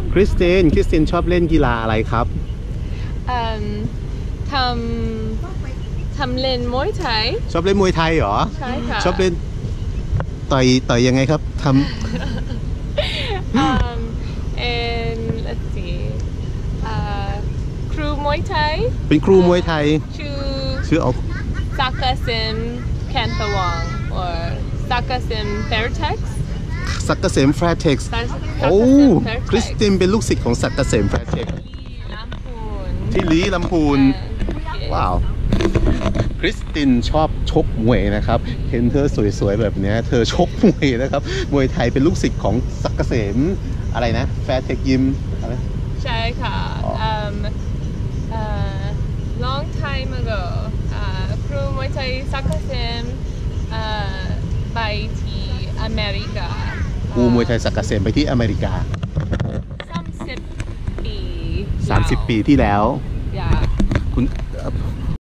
คริสตินชอบเล่นกีฬาอะไรครับทำเล่นมวยไทยชอบเล่นมวยไทยเหรอใช่ค่ะชอบเล่นต่อยยังไงครับ let's see ครูมวยไทยเป็นครูมวยไทยชื่อเอาซักกะซิมแคนตะวัง or ซักกะซิมเฟร์เท็กซ์ศักดิ์เกษมแฟร์เท็กซ์โอ้คริสตินเป็นลูกศิษย์ของศักดิ์เกษมแฟร์เท็กซ์ที่ลีลำพูนว้าวคริสตินชอบชกมวยนะครับเห็นเธอสวยๆแบบนี้เธอชกมวยนะครับมวยไทยเป็นลูกศิษย์ของศักดิ์เกษมอะไรนะแฟร์เท็กยิมอะไรใช่ค่ะ long time ago ครูมวยไทยศักดิ์เกษมไปที่อเมริกาครูมวยไทยศักดิ์เกษมไปที่อเมริกา 30 ปีที่แล้วคุณ